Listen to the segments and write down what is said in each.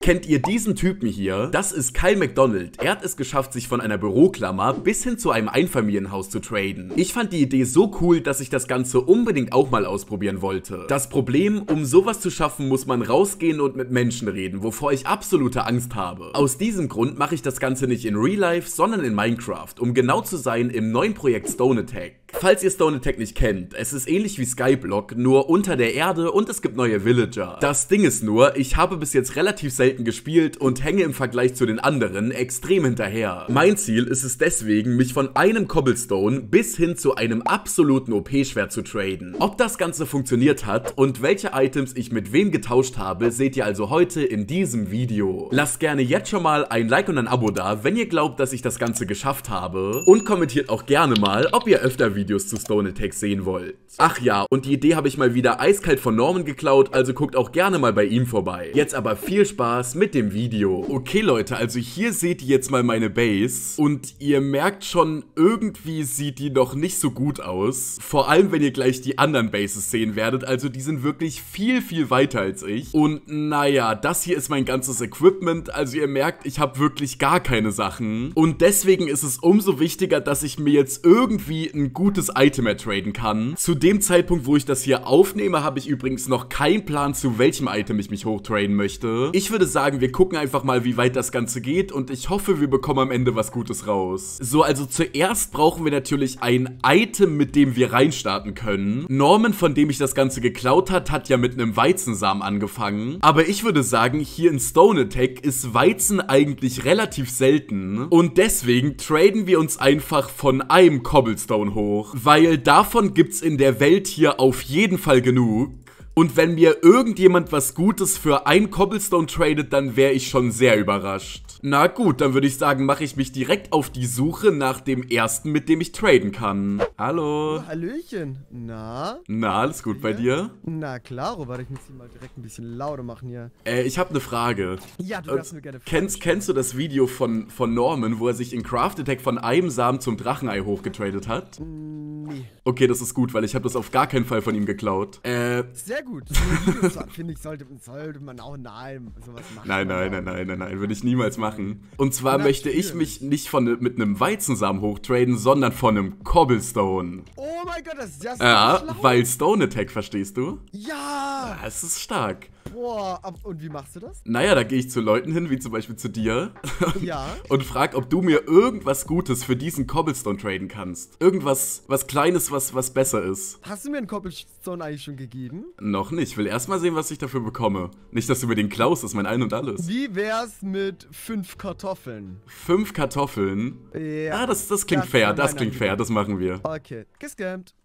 Kennt ihr diesen Typen hier? Das ist Kyle McDonald. Er hat es geschafft, sich von einer Büroklammer bis hin zu einem Einfamilienhaus zu traden. Ich fand die Idee so cool, dass ich das Ganze unbedingt auch mal ausprobieren wollte. Das Problem, um sowas zu schaffen, muss man rausgehen und mit Menschen reden, wovor ich absolute Angst habe. Aus diesem Grund mache ich das Ganze nicht in Real Life, sondern in Minecraft, um genau zu sein im neuen Projekt Stone Attack. Falls ihr Stone Attack nicht kennt, es ist ähnlich wie Skyblock, nur unter der Erde und es gibt neue Villager. Das Ding ist nur, ich habe bis jetzt relativ selten gespielt und hänge im Vergleich zu den anderen extrem hinterher. Mein Ziel ist es deswegen, mich von einem Cobblestone bis hin zu einem absoluten OP-Schwert zu traden. Ob das Ganze funktioniert hat und welche Items ich mit wem getauscht habe, seht ihr also heute in diesem Video. Lasst gerne jetzt schon mal ein Like und ein Abo da, wenn ihr glaubt, dass ich das Ganze geschafft habe. Und kommentiert auch gerne mal, ob ihr öfter Videos zu Stone Attack sehen wollt. Ach ja, und die Idee habe ich mal wieder eiskalt von Norman geklaut, also guckt auch gerne mal bei ihm vorbei. Jetzt aber viel Spaß mit dem Video. Okay Leute, also hier seht ihr jetzt mal meine Base und ihr merkt schon, irgendwie sieht die noch nicht so gut aus. Vor allem, wenn ihr gleich die anderen Bases sehen werdet, also die sind wirklich viel, viel weiter als ich. Und naja, das hier ist mein ganzes Equipment, also ihr merkt, ich habe wirklich gar keine Sachen. Und deswegen ist es umso wichtiger, dass ich mir jetzt irgendwie ein gutes Item ertraden kann. Zu dem Zeitpunkt, wo ich das hier aufnehme, habe ich übrigens noch keinen Plan, zu welchem Item ich mich hochtraden möchte. Ich würde sagen, wir gucken einfach mal, wie weit das Ganze geht und ich hoffe, wir bekommen am Ende was Gutes raus. So, also zuerst brauchen wir natürlich ein Item, mit dem wir reinstarten können. Norman, von dem ich das Ganze geklaut hat ja mit einem Weizensamen angefangen. Aber ich würde sagen, hier in Stone Attack ist Weizen eigentlich relativ selten. Und deswegen traden wir uns einfach von einem Cobblestone hoch. Weil davon gibt's in der Welt hier auf jeden Fall genug. Und wenn mir irgendjemand was Gutes für ein Cobblestone tradet, dann wäre ich schon sehr überrascht. Na gut, dann würde ich sagen, mache ich mich direkt auf die Suche nach dem ersten, mit dem ich traden kann. Hallo. Oh, Hallöchen. Na? Na, alles gut bei dir? Na klar, Robert, ich muss hier mal direkt ein bisschen lauter machen hier. Ich habe eine Frage. Ja, du darfst mir gerne fragen. Kennst du das Video von Norman, wo er sich in Craft Attack von einem Samen zum Drachenei hochgetradet hat? Nee. Okay, das ist gut, weil ich habe das auf gar keinen Fall von ihm geklaut. Sehr gut. Finde ich, sollte man auch sowas machen. Nein, würde ich niemals machen. Und zwar möchte ich mich nicht mit einem Weizensamen hochtraden, sondern von einem Cobblestone. Oh mein Gott, das ist ja so schlau. Weil Stone Attack, verstehst du? Ja! Das ist stark. Boah, und wie machst du das? Naja, da gehe ich zu Leuten hin, wie zum Beispiel zu dir. Ja. Und frag, ob du mir irgendwas Gutes für diesen Cobblestone traden kannst. Irgendwas, was Kleines, was besser ist. Hast du mir einen Cobblestone eigentlich schon gegeben? Noch nicht. Ich will erst mal sehen, was ich dafür bekomme. Nicht, dass du mir den klaust, das ist mein Ein und Alles. Wie wär's mit 5 Kartoffeln? 5 Kartoffeln? Ja. Ah, das klingt fair, das machen wir. Okay, gescampt.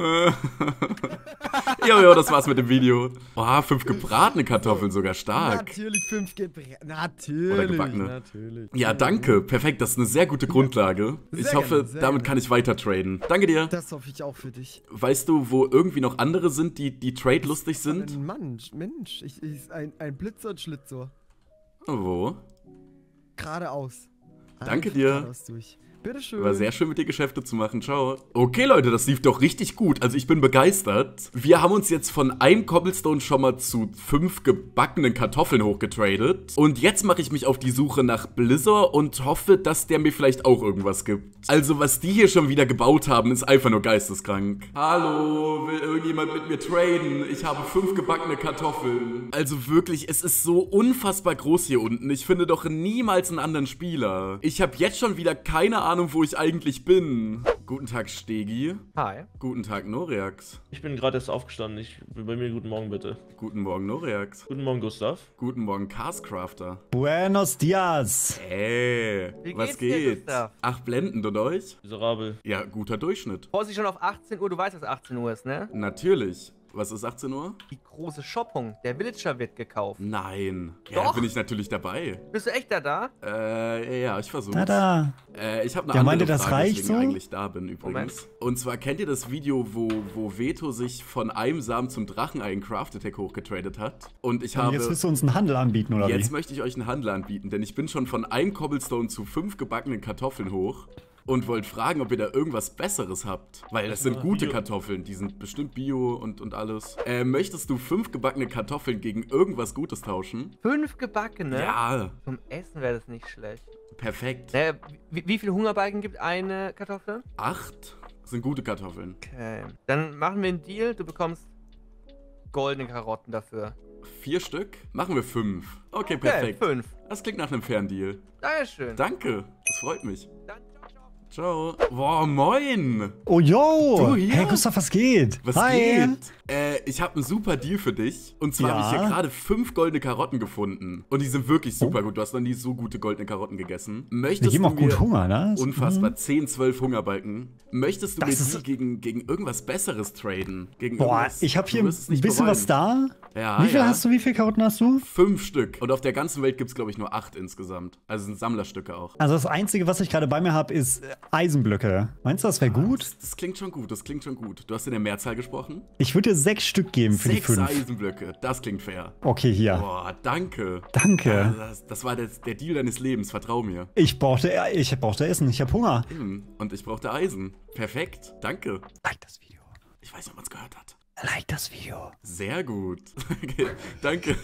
Jojo, das war's mit dem Video. Oh, 5 gebratene Kartoffeln, sogar stark. Natürlich 5 natürlich. Oder gebackene. Natürlich. Ja, danke. Perfekt, das ist eine sehr gute Grundlage. Ich hoffe, damit kann ich weiter traden. Danke dir. Das hoffe ich auch für dich. Weißt du, wo irgendwie noch andere sind, die trade-lustig sind? Mensch, ein Blitzer und Schlitzer. Wo? Geradeaus. Danke dir. Geradeaus durch. Bitteschön. War sehr schön, mit dir Geschäfte zu machen. Ciao. Okay, Leute, das lief doch richtig gut. Also ich bin begeistert. Wir haben uns jetzt von einem Cobblestone schon mal zu 5 gebackenen Kartoffeln hochgetradet. Und jetzt mache ich mich auf die Suche nach Blizzard und hoffe, dass der mir vielleicht auch irgendwas gibt. Also was die hier schon wieder gebaut haben, ist einfach nur geisteskrank. Hallo, will irgendjemand mit mir traden? Ich habe 5 gebackene Kartoffeln. Also wirklich, es ist so unfassbar groß hier unten. Ich finde doch niemals einen anderen Spieler. Ich habe jetzt schon wieder keine Ahnung, wo ich eigentlich bin. Guten Tag, Stegi. Hi. Guten Tag, Noreax. Ich bin gerade erst aufgestanden. Ich will bei mir guten Morgen, bitte. Guten Morgen, Noreax. Guten Morgen, Gustav. Guten Morgen, Castcrafter. Buenos dias. Wie Was geht's dir, geht? Gustav? Ach, blendend und euch? Miserabel. Ja, guter Durchschnitt. Vorsicht schon auf 18 Uhr, du weißt, dass 18 Uhr ist, ne? Natürlich. Was ist 18 Uhr? Die große Shopping, der Villager wird gekauft. Nein. Ja, Doch. bin ich natürlich dabei. Bist du echt da? Ja, ich versuch's. Tada. Ich habe eine Ja, andere meint ihr, das Frage, reicht weswegen so? ich eigentlich da bin übrigens. Und zwar kennt ihr das Video, wo Veto sich von einem Samen zum Drachenei in Craft Attack hochgetradet hat? Und ich habe... Jetzt willst du uns einen Handel anbieten, oder Jetzt wie? möchte ich euch einen Handel anbieten, denn ich bin schon von einem Cobblestone zu 5 gebackenen Kartoffeln hoch. und wollte fragen, ob ihr da irgendwas Besseres habt. Weil das sind gute Kartoffeln, die sind bestimmt bio und alles. Möchtest du 5 gebackene Kartoffeln gegen irgendwas Gutes tauschen? 5 gebackene? Ja, Zum Essen wäre das nicht schlecht. perfekt. Wie viele Hungerbalken gibt eine Kartoffel? 8 sind gute Kartoffeln. Okay. Dann machen wir einen Deal. Du bekommst goldene Karotten dafür. 4 Stück? Machen wir 5. Okay, perfekt. 5. Das klingt nach einem fairen Deal. Dankeschön. Danke, das freut mich. Dann ciao, ciao. Ciao. Boah, moin. Oh, yo! Du hier? Hey, Gustav, was geht? Was Hi! geht? Ich habe einen super Deal für dich. Und zwar habe ich Ja? hier gerade 5 goldene Karotten gefunden. Und die sind wirklich super gut. Du hast noch nie so gute goldene Karotten gegessen. Die Möchtest geben du auch gut mir... Hunger, ne? Unfassbar. 10, 12 Hungerbalken. Möchtest du Das mir ist- die gegen irgendwas Besseres traden? Gegen Boah, irgendwas- ich habe hier du ein wirst es nicht bisschen was bereuen. da. Ja, Wie viel ja. hast du? Wie viele Karotten hast du? 5 Stück. Und auf der ganzen Welt gibt es, glaube ich, nur 8 insgesamt. Also sind Sammlerstücke auch. Also das Einzige, was ich gerade bei mir habe, ist Eisenblöcke. Meinst du, das wäre gut? Das klingt schon gut, das klingt schon gut. Du hast in der Mehrzahl gesprochen? Ich würde dir 6 Stück geben für die 6 5. Eisenblöcke, das klingt fair. Okay, hier. Boah, danke. Danke. Das war der Deal deines Lebens, vertrau mir. Ich brauchte Essen, ich habe Hunger. Und ich brauchte Eisen. Perfekt, danke. Like das Video. Ich weiß nicht, ob man es gehört hat. Like das Video. Sehr gut. Okay, danke.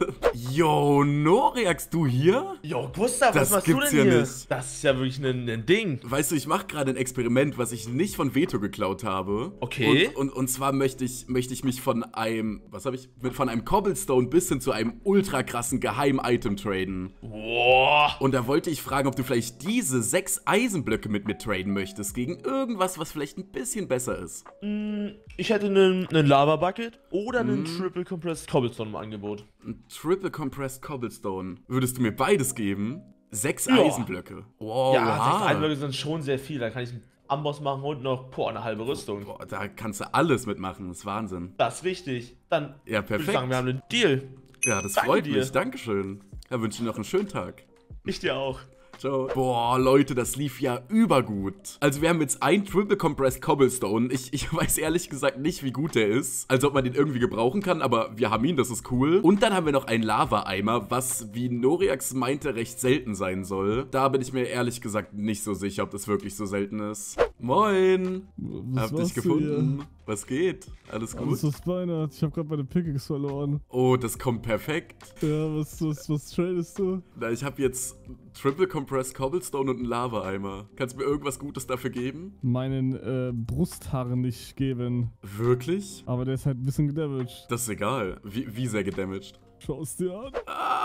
Yo, Noriax, du hier? Jo, Gustav, Das was machst du gibt's denn ja hier? nicht. Das ist ja wirklich ein Ding. Weißt du, ich mache gerade ein Experiment, was ich nicht von Veto geklaut habe. Okay. Und zwar möchte ich mich von einem, von einem Cobblestone bis hin zu einem ultra krassen Geheim-Item traden. Boah. Und da wollte ich fragen, ob du vielleicht diese 6 Eisenblöcke mit mir traden möchtest, gegen irgendwas, was vielleicht ein bisschen besser ist. Ich hätte einen Lava Bucket oder einen Triple Compressed Cobblestone im Angebot. Ein Triple Compressed Cobblestone. Würdest du mir beides geben? 6 Ja. Eisenblöcke. Wow, Ja, 6 oha. Eisenblöcke sind schon sehr viel. Da kann ich einen Amboss machen und noch eine halbe Rüstung. Boah, da kannst du alles mitmachen, das ist Wahnsinn. Das ist richtig. Dann Ja, würde ich perfekt. sagen, wir haben einen Deal. Ja, das Danke freut dir. mich, Dankeschön. Ja, wünsche dir noch einen schönen Tag. Ich dir auch. Ciao. Boah, Leute, das lief ja übergut. Also wir haben jetzt einen Triple Compressed Cobblestone. Ich weiß ehrlich gesagt nicht, wie gut der ist. Also ob man den irgendwie gebrauchen kann, aber wir haben ihn, das ist cool. Und dann haben wir noch einen Lava-Eimer, was, wie Noriax meinte, recht selten sein soll. Da bin ich mir ehrlich gesagt nicht so sicher, ob das wirklich so selten ist. Moin! Was Hab dich machst du gefunden. Was geht? Alles gut? Alles was Beine hat. Ich habe gerade meine Pickaxe verloren. Oh, das kommt perfekt. Ja, was tradest du? Na, ich habe jetzt Triple Compressed Cobblestone und einen Lava-Eimer. Kannst du mir irgendwas Gutes dafür geben? Meinen Brusthaaren nicht geben. Wirklich? Aber der ist halt ein bisschen gedamaged. Das ist egal. Wie sehr gedamaged? Schau es dir an.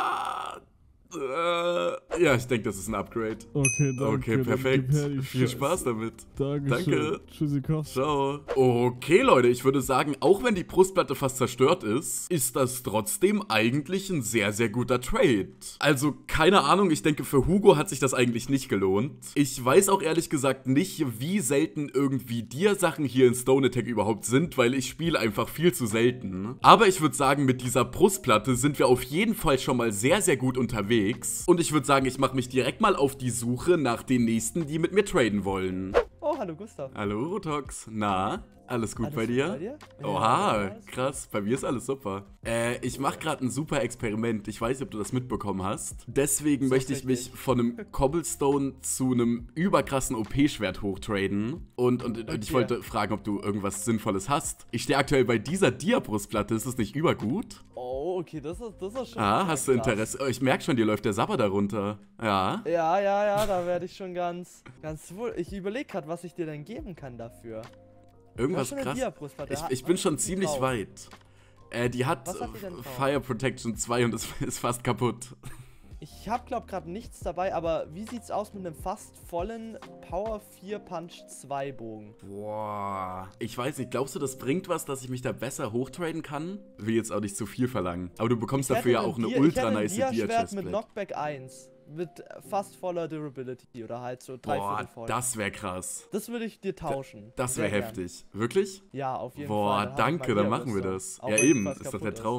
Ja, ich denke, das ist ein Upgrade. Okay, danke. Okay, dann perfekt. gib her die Viel Scheiße. Spaß damit. Dankeschön. Danke. Tschüssikowski. Ciao. Okay, Leute, ich würde sagen, auch wenn die Brustplatte fast zerstört ist, ist das trotzdem eigentlich ein sehr, sehr guter Trade. Also, keine Ahnung, ich denke, für Hugo hat sich das eigentlich nicht gelohnt. Ich weiß auch ehrlich gesagt nicht, wie selten irgendwie Dia-Sachen hier in Stone Attack überhaupt sind, weil ich spiele einfach viel zu selten. Aber ich würde sagen, mit dieser Brustplatte sind wir auf jeden Fall schon mal sehr, sehr gut unterwegs. Und ich würde sagen, ich mache mich direkt mal auf die Suche nach den nächsten, die mit mir traden wollen. Oh, hallo Gustav. Hallo, Rotox. Na, alles gut Alles bei gut dir? bei dir? Oha, Ja, nice. krass. Bei mir ist alles super. Ich mache gerade ein super Experiment. Ich weiß nicht, ob du das mitbekommen hast. Deswegen So möchte ich mich richtig. von einem Cobblestone zu einem überkrassen OP-Schwert hochtraden. Und ich wollte fragen, ob du irgendwas Sinnvolles hast. Ich stehe aktuell bei dieser Dia-Brustplatte. Ist das nicht übergut? Oh, okay, das ist schon. Ah, hast du krass. Interesse? Oh, ich merke schon, dir läuft der Sabber darunter. Ja. Ja, da werde ich schon ganz wohl. Ich überlege gerade, was ich dir denn geben kann dafür. Irgendwas schon eine krass. Dia-Brustplatte. Ich bin schon Was ziemlich drauf? weit. Die hat Was hat die denn drauf? Fire Protection 2 und ist fast kaputt. Ich habe gerade nichts dabei, aber wie sieht's aus mit einem fast vollen Power 4 Punch 2 Bogen? Boah. Ich weiß nicht, glaubst du, das bringt was, dass ich mich da besser hochtraden kann? Will jetzt auch nicht zu viel verlangen. Aber du bekommst dafür ja auch eine ultra nice Dia-Schwert mit Dia-Chestplate. Knockback 1. Mit fast voller Durability oder halt so 3/4 Boah, voll. das wäre krass. Das würde ich dir tauschen. Das Sehr wäre gern. heftig. Wirklich? Ja, auf jeden Boah, Fall. Dann hab ich danke, mal dann machen wir Dia-Rüstung. das. Auch Ja, wenn die eben, fast ist doch kaputt der Traum.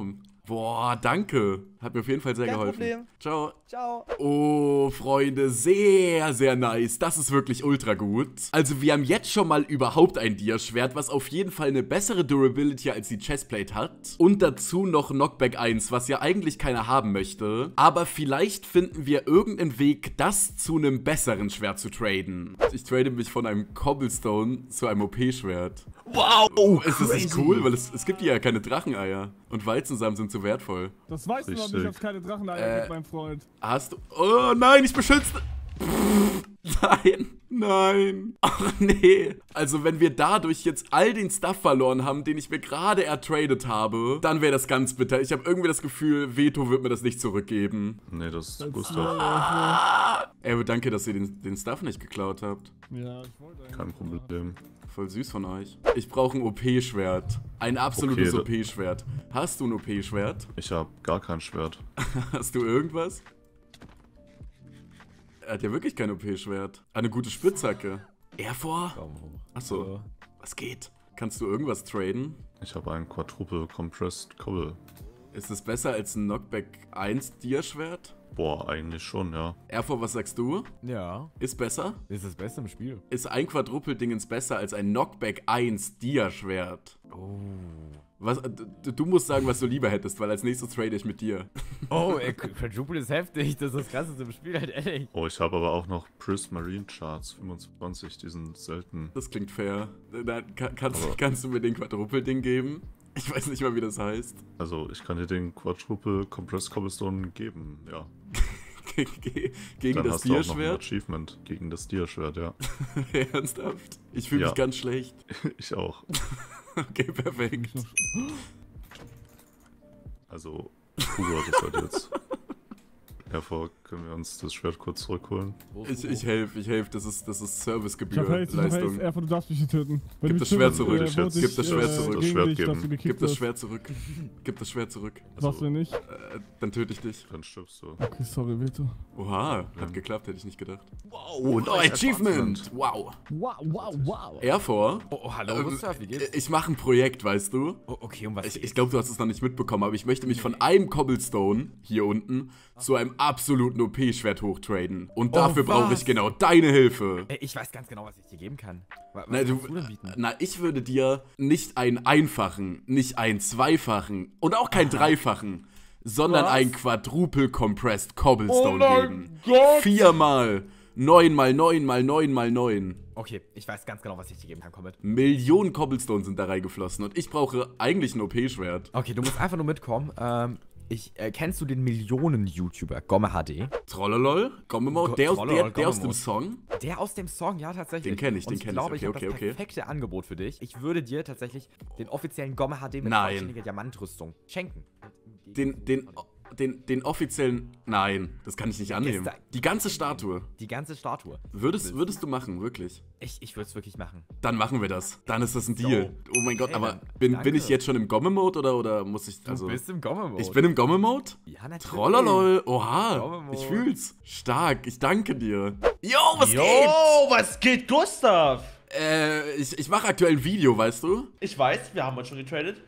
Boah, danke. Hat mir auf jeden Fall sehr Kein geholfen. Problem. Ciao. Ciao. Oh, Freunde, sehr, sehr nice. Das ist wirklich ultra gut. Also wir haben jetzt schon mal überhaupt ein Dia-Schwert, was auf jeden Fall eine bessere Durability als die Chestplate hat. Und dazu noch Knockback 1, was ja eigentlich keiner haben möchte. Aber vielleicht finden wir irgendeinen Weg, das zu einem besseren Schwert zu traden. Ich trade mich von einem Cobblestone zu einem OP-Schwert. Wow! Oh, ist das nicht cool? Weil es gibt hier ja keine Dracheneier. Und Weizensamen sind so wertvoll. Das weißt du noch nicht, dass es keine Dracheneier gibt, mein Freund. Hast du... Oh nein, ich beschütze... Nein, nein. Ach nee. Also wenn wir dadurch jetzt all den Stuff verloren haben, den ich mir gerade ertradet habe, dann wäre das ganz bitter. Ich habe irgendwie das Gefühl, Veto wird mir das nicht zurückgeben. Nee, das ist Gustav. Danke, dass ihr den Stuff nicht geklaut habt. Ja, ich wollte eigentlich. Kein Problem. Voll süß von euch. Ich brauche ein OP-Schwert. Ein absolutes Okay, OP-Schwert. Hast du ein OP-Schwert? Ich habe gar kein Schwert. Hast du irgendwas? Er hat ja wirklich kein OP-Schwert. Eine gute Spitzhacke. Erfor? Achso. Was geht? Kannst du irgendwas traden? Ich habe ein Quadruple Compressed Cobble. Ist es besser als ein Knockback 1 Dia-Schwert? Boah, eigentlich schon, ja. Erfor, was sagst du? Ja, Ist besser? ist das Beste im Spiel. Ist ein Quadruple-Dingens besser als ein Knockback 1 Dia-Schwert? Oh. Was, du musst sagen, was du lieber hättest, weil als nächstes trade ich mit dir. Oh, Quadruple ist heftig. Das ist das Krasseste im Spiel, halt ehrlich. Oh, ich habe aber auch noch Prismarine Charts 25, die sind selten. Das klingt fair. Kannst du mir den Quadruple-Ding geben? Ich weiß nicht mal, wie das heißt. Also, ich kann dir den Quadruple Compressed Cobblestone geben, ja. Gegen Dann das hast du auch noch ein Dia-Schwert? Achievement gegen das Dia-Schwert, ja. Ernsthaft? Ich fühle Ja. mich ganz schlecht. Ich auch. Okay, perfekt. Also, Hugo, das sollte jetzt... Hervor, können wir uns das Schwert kurz zurückholen? Ich helfe. Das ist Ich hab Servicegebühr, Haste, Leistung. Erfor, du darfst mich nicht töten. Wenn Gib du das mich Schwert tötest, zurück. wurde Gib das Schwert zurück. Das Schwert gegen dich, dass geben. du gekickt Gib das wirst. Schwert zurück. Gib das Schwert zurück. Was, wenn nicht? Dann töte ich dich. Dann stirbst du. Okay, sorry, Veto. Oha, hat geklappt, hätte ich nicht gedacht. Wow, Achievement! Wow. Wow. Erfor, Oh, hallo, Gustav, wie geht's? ich mache ein Projekt, weißt du? Oh, okay, um was Ich glaube, du hast es noch nicht mitbekommen, aber ich möchte mich von einem Cobblestone hier unten zu einem absoluten OP-Schwert hochtraden. Und dafür brauche ich was? genau deine Hilfe. Ich weiß ganz genau, was ich dir geben kann. Was Na, kannst du denn bieten? ich würde dir nicht einen einfachen, nicht einen zweifachen und auch keinen dreifachen, sondern Was? einen Quadruple Compressed Cobblestone Oh mein geben. Gott! 4 mal 9 mal 9 mal 9 mal 9. Okay, ich weiß ganz genau, was ich dir geben kann, komm mit. Millionen Cobblestone sind da reingeflossen und ich brauche eigentlich ein OP-Schwert. Okay, du musst einfach nur mitkommen. Kennst du den Millionen-YouTuber, Gomme HD? Trollolol? Gommemode? Der aus dem Gommemode. Song? Der aus dem Song, ja, tatsächlich. Den kenn ich, Und den kenn ich. glaube, ich Okay, habe das okay. perfekte Angebot für dich. Ich würde dir tatsächlich den offiziellen Gomme HD mit Nein. vollständiger Diamantrüstung schenken. Den offiziellen... Nein, das kann ich nicht annehmen. Die ganze Statue. Die ganze Statue. Würdest du machen, wirklich? Ich würde es wirklich machen. Dann machen wir das. Dann ist das ein Deal. Oh mein Gott, Ey, aber dann bin danke. ich jetzt schon im Gomme-Mode oder muss ich... Also, Du bist im Gomme-Mode. ich bin im Gomme-Mode? Ja, natürlich. Trollolol, oha, Gomme-Mode. ich fühl's. Stark, ich danke dir. Yo, was Yo, geht? was geht, Gustav? Ich mache aktuell ein Video, weißt du? Ich weiß, wir haben uns schon getradet.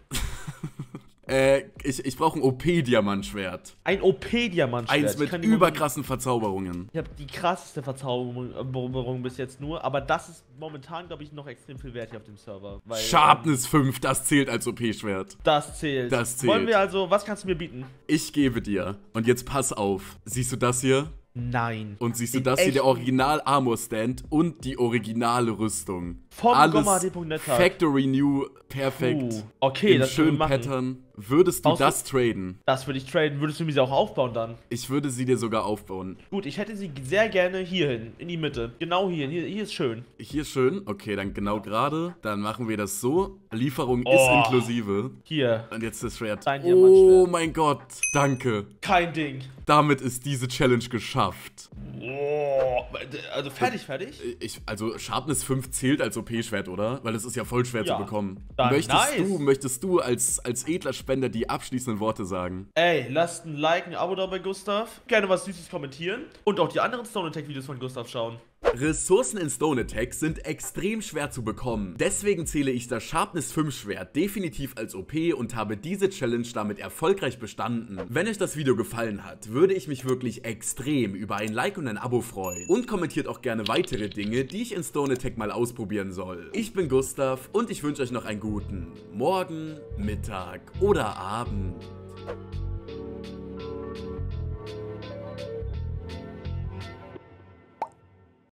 Ich brauche ein OP-Diamantschwert. Ein OP-Diamantschwert. Eins mit überkrassen Verzauberungen. Ich habe die krasseste Verzauberung bis jetzt nur, aber das ist momentan, glaube ich, noch extrem viel wert hier auf dem Server. Weil, Sharpness 5, das zählt als OP-Schwert. Das zählt. Das zählt. Wollen wir also, was kannst du mir bieten? Ich gebe dir. Und jetzt pass auf. Siehst du das hier? Nein. Und siehst du In das hier, der echt? Original-Armor-Stand und die originale Rüstung. Vom Alles GommaHD.net Tag. Factory New, perfekt. Okay, Im das können wir schönen machen. Pattern. Würdest du Brauchst du- das traden? Das würde ich traden. Würdest du mir sie auch aufbauen dann? Ich würde sie dir sogar aufbauen. Gut, ich hätte sie sehr gerne hierhin, in die Mitte. Genau hier. Hier ist schön. Hier schön. Okay, dann genau gerade. Dann machen wir das so. Lieferung ist Oh. inklusive. Hier. Und jetzt das Schwert. Dein Oh Diamantschwert. mein Gott. Danke. Kein Ding. Damit ist diese Challenge geschafft. Oh, also fertig? Also Sharpness 5 zählt als OP-Schwert, oder? Weil es ist ja voll schwer Ja. zu bekommen. Dann nice. Möchtest du als edler Spender die abschließenden Worte sagen? Ey, lasst ein Like, ein Abo da bei Gustav. Gerne was Süßes kommentieren. Und auch die anderen Stone Attack Videos von Gustav schauen. Ressourcen in Stone Attack sind extrem schwer zu bekommen. Deswegen zähle ich das Sharpness 5 Schwert definitiv als OP und habe diese Challenge damit erfolgreich bestanden. Wenn euch das Video gefallen hat, würde ich mich wirklich extrem über ein Like und ein Abo freuen. Und kommentiert auch gerne weitere Dinge, die ich in Stone Attack mal ausprobieren soll. Ich bin Gustav und ich wünsche euch noch einen guten Morgen, Mittag oder Abend.